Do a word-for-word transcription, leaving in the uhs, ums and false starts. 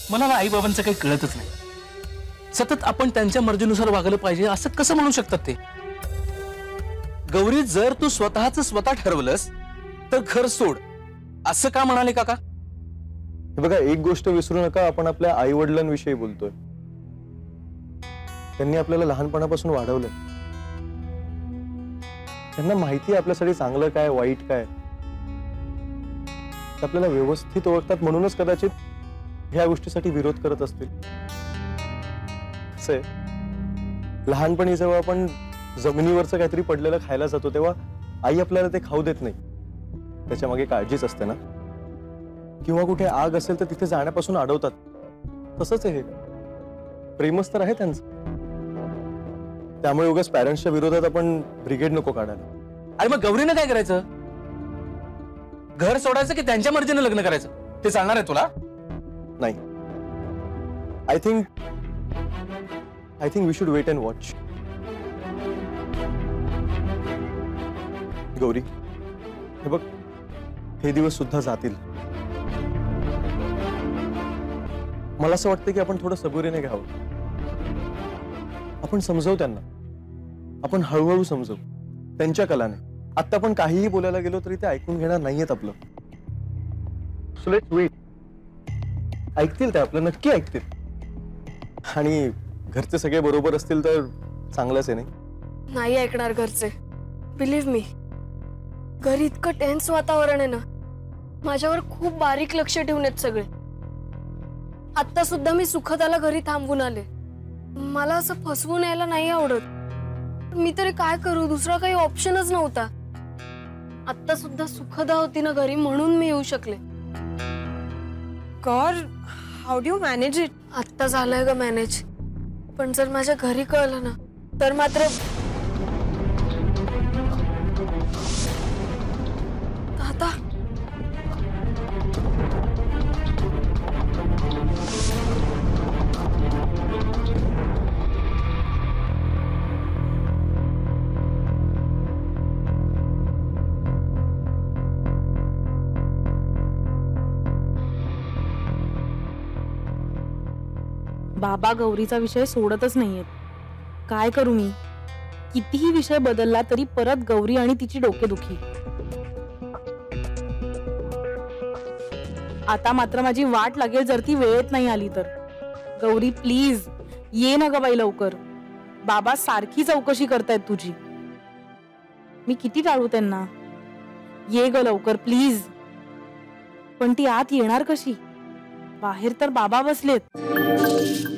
मला ना आई बाबांचं काही कळतच नाही। सतत आपण त्यांच्या मर्जीनुसार वागलं पाहिजे असं कसं म्हणू शकतात ते? गौरी, जर तू स्वतःच स्वतः ठरवलंस तर घर सोड असं का म्हणाले काका? हे बघा, एक गोष्ट विसरू नका, आपण आपल्या आई वडिलांविषयी बोलतोय। त्यांनी आपल्याला लहानपणापासून वाढवलं, त्यांना माहिती आहे आपल्यासाठी चांगलं काय वाईट काय। आपल्याला व्यवस्थित ओळखतात म्हणूनच कदाचित ह्या गोष्टीसाठी विरोध करत असतील। से लहानपणी जेव्हा आपण जमिनीवरचं काहीतरी पडलेलं खायला जातो तेव्हा आई आपल्याला ते खाऊ देत नाही, त्याच्या मागे काळजीच असते ना। किंवा कुठे आग असेल तर तिथे जाण्यापासून अडवतात, तसंच आहे हे। प्रेमच तर आहे त्यांचं। त्यामुळे उगाच पॅरेंट्सच्या विरोधात आपण ब्रिगेड नको काढायला। अरे मग गौरीनं काय करायचं? घर सोडायचं की त्यांच्या मर्जीने लग्न करायचं? ते चालणार आहे तुला? नाही, I think I think we should wait and watch. Gauri, हे बघ, हे दिवस सुद्धा जातील। मला असं वाटतं की आपण थोडं सबुरीने घ्यावं। आपण समजवू त्यांना, आपण हळूहळू समजवू त्यांच्या कलाने। आता आपण काहीही बोलायला गेलो तरी ते ऐकून घेणार नाहीयेत आपलं। So let's weight. ऐकतील ते आपलं, नक्की ऐकतील। आणि घरचे सगळे बरोबर असतील तर चांगलंच आहे, नाही? नाही ऐकणार घरचे, बिलीव्ह मी। घरी इतकं टेन्स वातावरण आहे ना, माझ्यावर खूप बारीक लक्ष ठेवून आहेत सगळे। आता सुद्धा मी सुखदाला घरी थांबवून आले। मला असं फसवून यायला नाही आवडत। मी तरी काय करू, दुसरा काही ऑप्शनच नव्हता। आता सुद्धा सुखदा होती ना घरी, म्हणून मी येऊ शकले। Gaur, how do you manage it? आत्ता झालंय ग मॅनेज, पण जर माझ्या घरी कळलं ना तर मात्र दादा। बाबा गौरीचा विषय सोडतच नाहीयेत। काय करू मी? कितीही विषय बदलला तरी परत गौरी आणि तिची डोकेदुखी। आता मात्र माझी वाट लागेल जर ती वेळेत नाही आली तर। गौरी प्लीज ये ना ग बाई लवकर। बाबा सारखी चौकशी करतायत तुझी। मी किती टाळू त्यांना? ये ग लवकर प्लीज। पण ती आत येणार कशी? बाहेर तर बाबा बसलेत।